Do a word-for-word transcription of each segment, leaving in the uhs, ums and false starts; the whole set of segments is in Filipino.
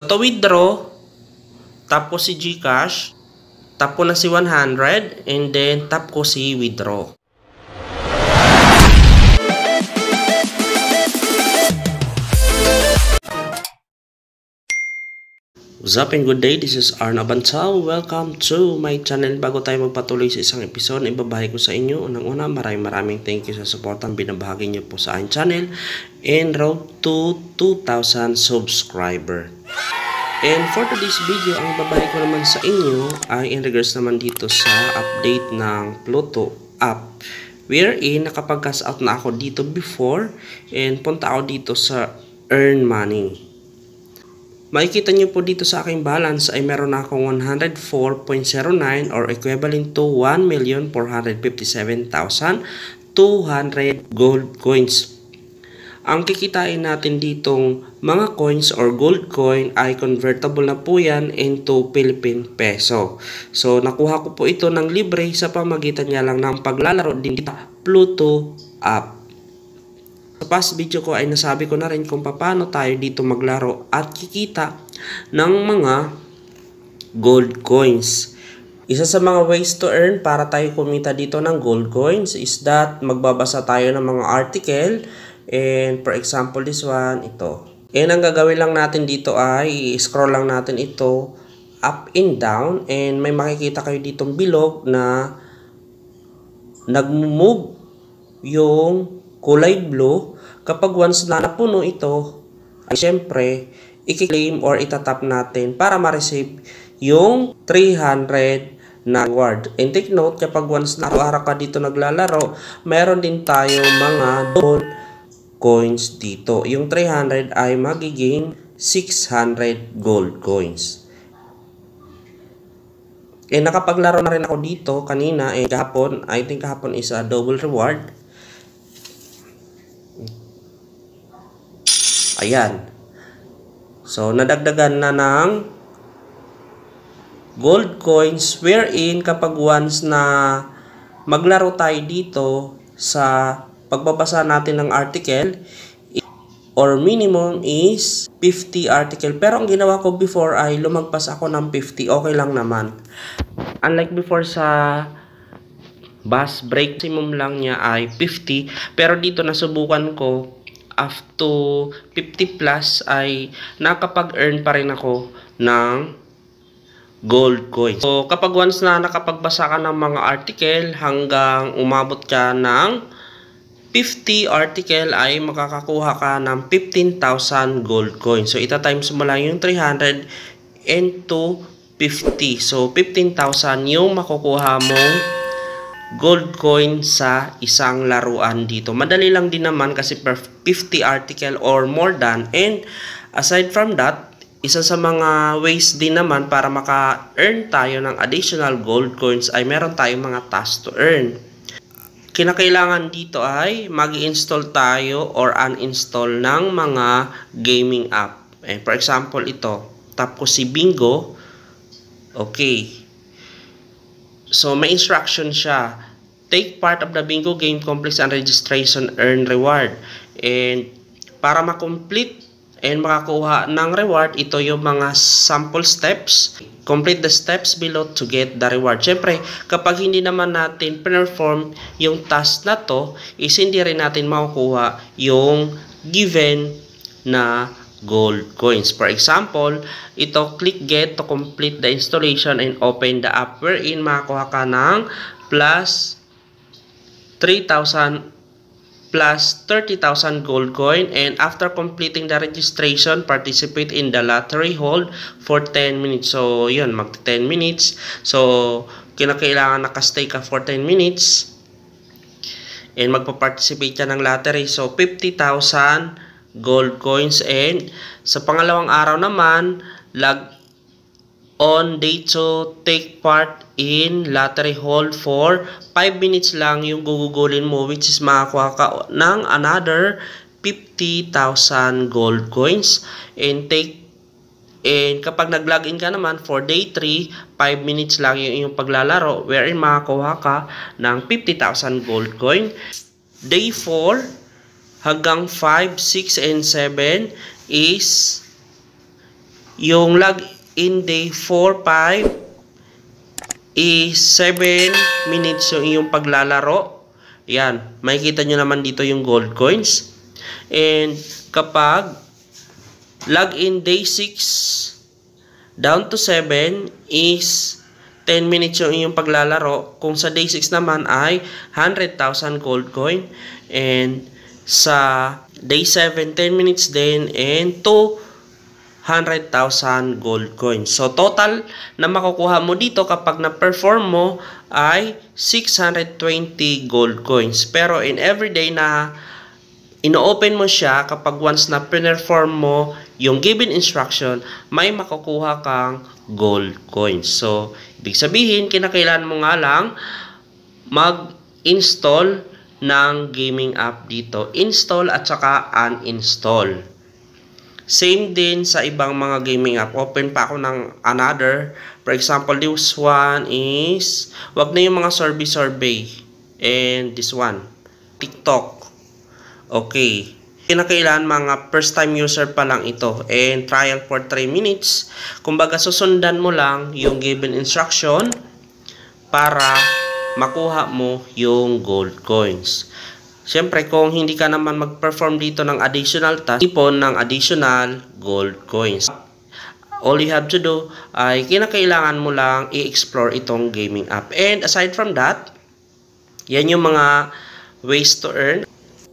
To withdraw, tap ko si GCash, tap ko na si one hundred, and then tap ko si withdraw. What's up and good day, this is ArnAbantao. Welcome to my channel. Bago tayo magpatuloy sa isang episode, ibabahagi ko sa inyo. Unang-una, maraming maraming thank you sa support ang binabahagi nyo po sa aking channel and road to two thousand subscriber. And for today's video, ang ibabahagi ko naman sa inyo ay in regards naman dito sa update ng Pluto app, wherein nakapag-cash out na ako dito before and punta ako dito sa earn money. Makikita nyo po dito sa aking balance ay meron na akong one hundred four point zero nine or equivalent to one million four hundred fifty-seven thousand two hundred gold coins. Ang kikitain natin ditong mga coins or gold coin ay convertible na po yan into Philippine peso. So nakuha ko po ito ng libre sa pamagitan niya lang ng paglalaro din dito Pluto app. Sa past video ko ay nasabi ko na rin kung paano tayo dito maglaro at kikita ng mga gold coins. Isa sa mga ways to earn para tayo kumita dito ng gold coins is that magbabasa tayo ng mga article. And for example, this one, ito. And ang gagawin lang natin dito ay i-scroll lang natin ito up and down. And may makikita kayo ditong bilog na nag-move yung kulay blue. Kapag once na napuno ito, ay syempre, i-claim or itatap natin para ma-receive yung three hundred na reward. And take note, kapag once na araw-araw ka dito naglalaro, meron din tayo mga gold coins dito. Yung three hundred ay magiging six hundred gold coins. Eh nakapaglaro na rin ako dito kanina, eh kahapon, I think kahapon is a double reward. Ayan. So nadagdagan na ng gold coins wherein kapag once na maglaro tayo dito sa pagbabasa natin ng article or minimum is fifty article. Pero ang ginawa ko before ay lumagpas ako ng fifty. Okay lang naman. Unlike before sa bus break, maximum lang niya ay fifty. Pero dito nasubukan ko up to fifty plus ay nakapag-earn pa rin ako ng gold coins. So kapag once na nakapagbasa ka ng mga article hanggang umabot ka ng fifty article ay makakakuha ka ng fifteen thousand gold coins. So ita times mo lang yung three hundred into fifty. So fifteen thousand yung makukuha mong gold coin sa isang laruan dito. Madali lang din naman kasi per fifty article or more than. And aside from that, isa sa mga ways din naman para maka-earn tayo ng additional gold coins ay meron tayong mga tasks to earn. Kinakailangan dito ay mag-install tayo or uninstall ng mga gaming app. Eh, for example, ito. Tap ko si Bingo. Okay. So, may instruction siya. Take part of the Bingo game complex and registration earn reward. And para ma-complete and makakuha ng reward, ito yung mga sample steps. Complete the steps below to get the reward. Siyempre, kapag hindi naman natin perform yung task na to, is hindi rin natin makukuha yung given na gold coins. For example, ito, click get to complete the installation and open the app wherein makakuha ka ng plus three thousand plus thirty thousand gold coin, and after completing the registration, participate in the lottery hold for ten minutes. So, yun, mag ten minutes. So, kinakailangan nakastay ka for ten minutes and magpa-participate ka ng lottery. So, fifty thousand gold coins. And sa pangalawang araw naman, log on day to take part in lottery hold for five minutes lang yung gugugulin mo, which is makakuha ka ng another fifty thousand gold coins. And take and kapag nag-login ka naman for day three, five minutes lang yung iyong paglalaro wherein makakuha ka ng fifty thousand gold coin. Day four hanggang five, six, and seven is yung login day four five is seven minutes yung iyong paglalaro. Yan, makikita nyo naman dito yung gold coins. And kapag login day six down to seven is ten minutes yung iyong paglalaro. Kung sa day six naman ay one hundred thousand gold coin. And sa day seven, ten minutes din and two hundred thousand gold coins. So, total na makukuha mo dito kapag na-perform mo ay six hundred twenty gold coins. Pero in everyday na ino-open mo siya, kapag once na perform mo yung given instruction, may makukuha kang gold coins. So, ibig sabihin, kinakailangan mo nga lang mag-install ng gaming app dito. Install at saka uninstall. Same din sa ibang mga gaming app. Open pa ako ng another. For example, this one is, wag na yung mga survey-survey. And this one, TikTok. Okay. Kinakailangan mga first time user pa lang ito. And trial for three minutes. Kumbaga, susundan mo lang yung given instruction para makuha mo yung gold coins. Siyempre, kung hindi ka naman mag-perform dito ng additional task, ipon ng additional gold coins. All you have to do ay kinakailangan mo lang i-explore itong gaming app. And aside from that, yan yung mga ways to earn.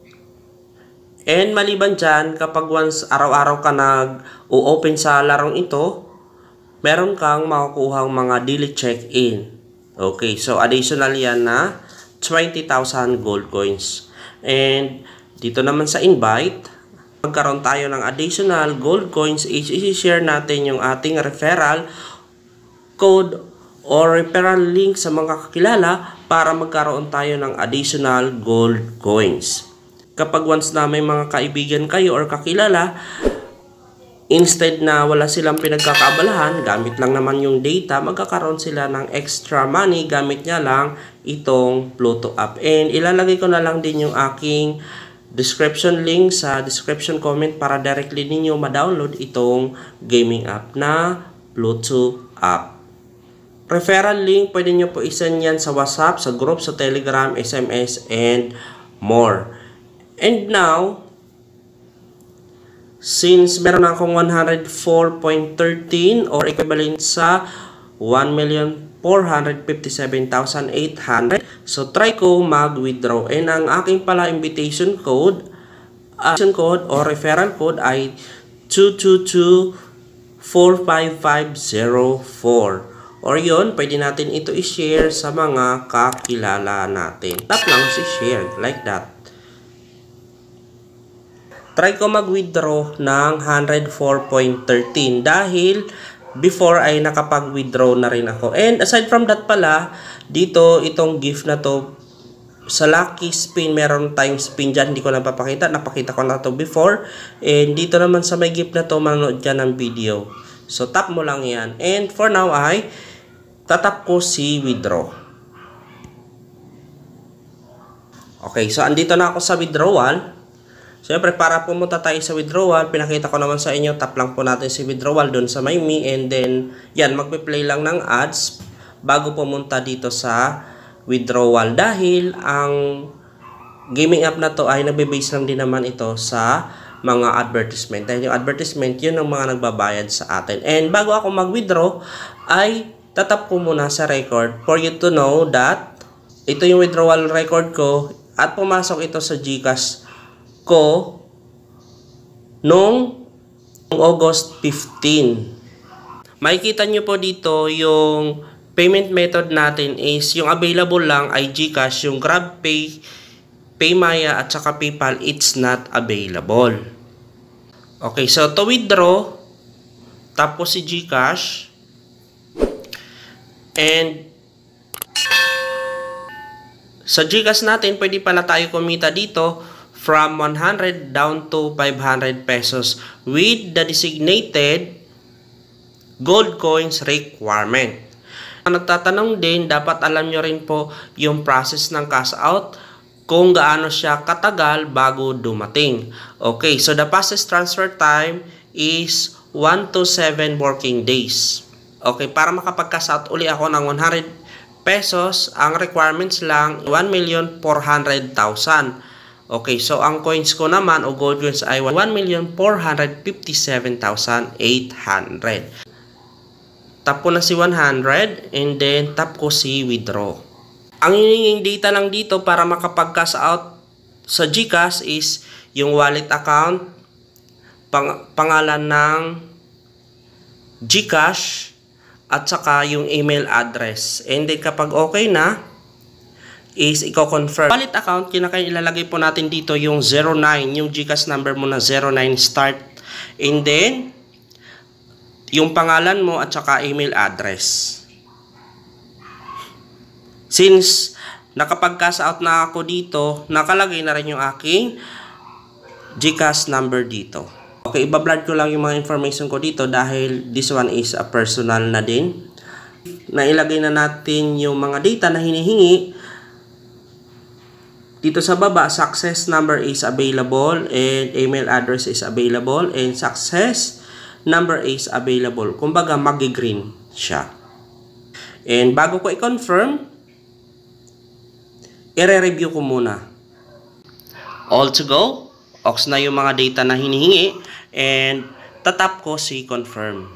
And maliban dyan, kapag once araw-araw ka nag-o-open sa larong ito, meron kang makukuhang mga daily check-in. Okay, so additional yan na twenty thousand gold coins. And dito naman sa invite, magkaroon tayo ng additional gold coins, i-share natin yung ating referral code or referral link sa mga kakilala para magkaroon tayo ng additional gold coins. Kapag once na may mga kaibigan kayo or kakilala, instead na wala silang pinagkakaabalahan, gamit lang naman yung data, magkakaroon sila ng extra money, gamit niya lang itong Pluto app. And ilalagay ko na lang din yung aking description link sa description comment para directly ninyo ma-download itong gaming app na Pluto app. Referral link, pwede nyo po isend yan sa WhatsApp, sa group, sa Telegram, S M S, and more. And now, since meron akong one hundred four point one three or equivalent sa one million four hundred fifty-seven thousand eight hundred, so try ko mag-withdraw. And ang aking pala invitation code, uh, code or referral code ay two two two four five five zero four. Or yun, pwede natin ito i-share sa mga kakilala natin. Tap lang si share, like that. Try ko mag-withdraw ng one hundred four point one three dahil before ay nakapag-withdraw na rin ako. And aside from that pala, dito itong gift na to, sa lucky spin, meron tayong spin dyan, hindi ko na papakita, napakita ko na to before. And dito naman sa may gift na to, manonood dyan ng video. So tap mo lang yan. And for now ay, tatap ko si withdraw. Okay, so andito na ako sa withdrawal. Siyempre, para pumunta tayo sa withdrawal, pinakita ko naman sa inyo, tap lang po natin si withdrawal doon sa may me, and then, yan, magpe-play lang ng ads bago pumunta dito sa withdrawal. Dahil, ang gaming app na to ay nagbe-base lang din naman ito sa mga advertisement. Dahil yung advertisement, yun ang mga nagbabayad sa atin. And bago ako mag-withdraw, ay tatap ko muna sa record for you to know that ito yung withdrawal record ko at pumasok ito sa GCash ko noong August fifteenth. Makikita nyo po dito yung payment method natin is yung available lang ay GCash, yung GrabPay, PayMaya at saka PayPal, it's not available. Okay, so to withdraw, tap ko si GCash and sa GCash natin pwede pala tayo kumita dito from one hundred down to five hundred pesos with the designated gold coins requirement. Nagtatanong din, dapat alam nyo rin po yung process ng cash out, kung gaano siya katagal bago dumating. Okay, so the fastest transfer time is one to seven working days. Okay, para makapag-cash out uli ako ng one hundred pesos, ang requirements lang one million four hundred thousand. Okay, so ang coins ko naman o gold coins ay one million four hundred fifty-seven thousand eight hundred. Tap ko na si one hundred and then tap ko si withdraw. Ang hinihinging data lang dito para makapag-cash out sa GCash is yung wallet account, pang pangalan ng GCash, at saka yung email address. And then kapag okay na, is i-confirm. Wallet account, kinakain ilalagay po natin dito yung zero nine, yung GCash number mo na zero nine start. And then, yung pangalan mo at saka email address. Since nakapag-cash out na ako dito, nakalagay na rin yung aking GCash number dito. Okay, ibablad ko lang yung mga information ko dito dahil this one is a personal na din. Nailagay na natin yung mga data na hinihingi. Dito sa baba, success number is available and email address is available and success number is available. Kumbaga, magi-green siya. And bago ko i-confirm, i-review ko muna. All to go. Ox na yung mga data na hinihingi. And tatap ko si confirm.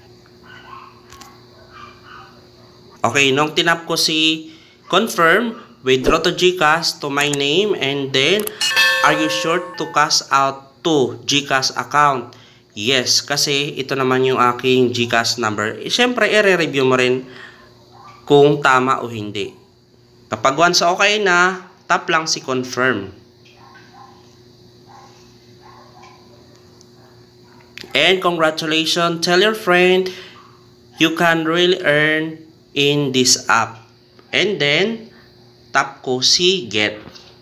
Okay, nung tinap ko si confirm, withdraw to GCash to my name, and then are you sure to cash out to GCash account? Yes, kasi ito naman yung aking GCash number. E, Siyempre, i-review mo rin kung tama o hindi. Kapag once okay na, tap lang si confirm. And congratulations, tell your friend you can really earn in this app. And then, tap ko si get.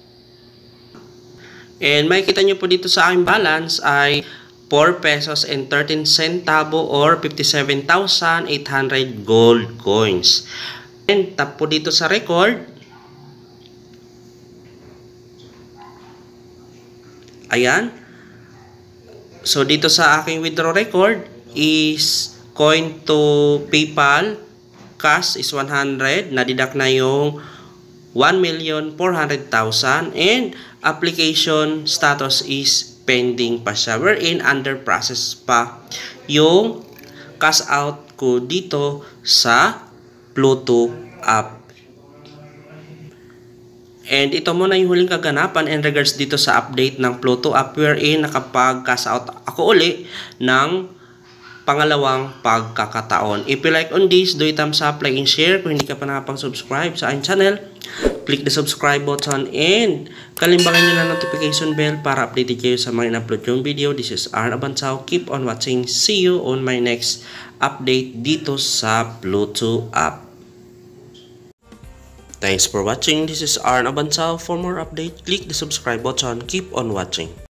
And makikita nyo po dito sa aking balance ay four pesos and thirteen centavo or fifty-seven thousand eight hundred gold coins. And tap po dito sa record. Ayan. So, dito sa aking withdraw record is coin to PayPal, cash is one hundred, nadidak na yung one million four hundred thousand, and application status is pending pa siya. Wherein under process pa yung cash out ko dito sa Pluto app. And ito muna yung huling kaganapan in regards dito sa update ng Pluto app wherein nakapag-cash out ako uli ng pangalawang pagkakataon. If you like on this, do it thumbs up, like and share. Kung hindi ka pa nakapag-subscribe sa aking channel, click the subscribe button and kalimbangan nyo na notification bell para updated kayo sa mga in-upload yung video. This is ArnAbantao. Keep on watching. See you on my next update dito sa Pluto app. Thanks for watching. This is ArnAbantao. For more update, click the subscribe button. Keep on watching.